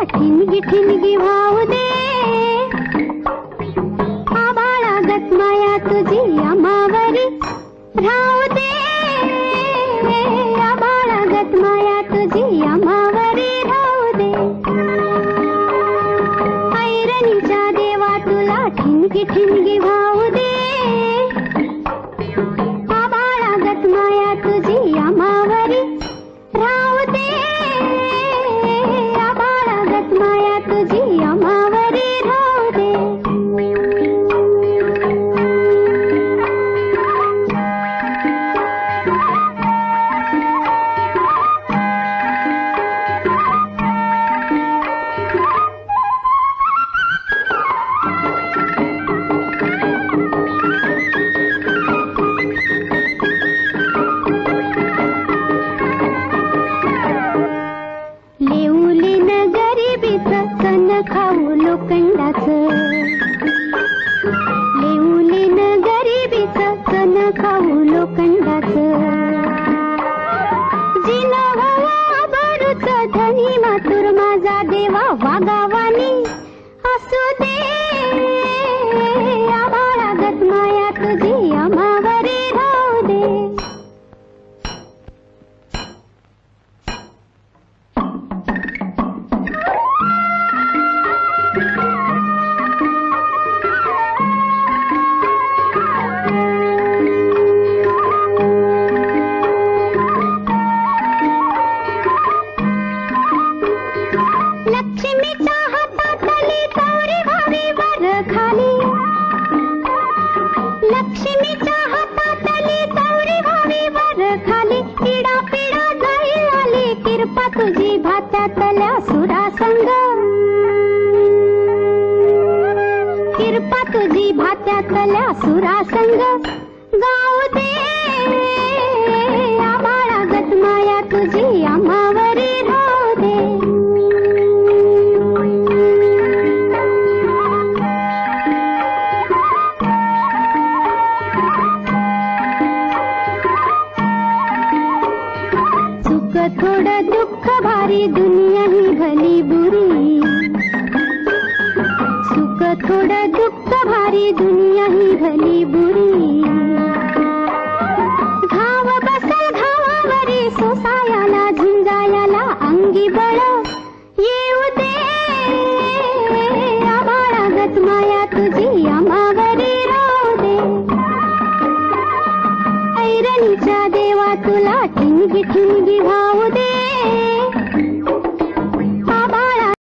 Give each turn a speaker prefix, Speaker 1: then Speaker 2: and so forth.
Speaker 1: ठिणगी ठिणगी वाहू दे, आभाळागत माया तुझी आम्हावरी राहू दे, आभाळागत माया तुझी आम्हावरी राहू दे, ऐरणीच्या देवा तुला ठिणगी ठिणगी वाहू दे, आभाळागत माया तुझी आम्हावरी राहू दे, आभाळागत माया तुझी आम्हावरी राहू दे. लेऊले न गरिबीचं कण खाऊ लोखंडाचं, लेऊले न गरिबीचं कण खाऊ लोखंडाचं, जिनं व्हावा भरूचं धनी मातुर माझा देवा वागावानी असू दे, आभाळागत माया तुझी आम्हावरी राहू दे. लक्ष्मीच्या हातातली तवरी व्हावी वर खाली, लक्ष्मीच्या हातातली तवरी व्हावी वर खाली, पिढा पिढा जाईल आली किरपा तुझी भात्यातल्या सुरासंग, किरपा तुझी भात्यातल्या सुरासंग गाऊ दे, आभाळागत माया तुझी आम्हावरी राहू दे. सुख थोडं दुःख भारी दुनिया ही भली बुरी, सुख थोडं दुःख भारी दुनिया ही भली बुरी, घाव बसल घावावरी सोसायाला झुंजायाला अंगी बळ येऊ दे, आभाळागत माया तुझी आम्हावरी राहू दे, ऐरणीच्या देवा तुला ठिणगी ठिणगी वाहू